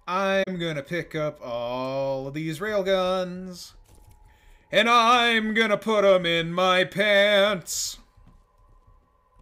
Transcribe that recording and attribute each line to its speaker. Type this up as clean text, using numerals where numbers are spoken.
Speaker 1: I'm gonna pick up all of these railguns, and I'm gonna put them in my pants.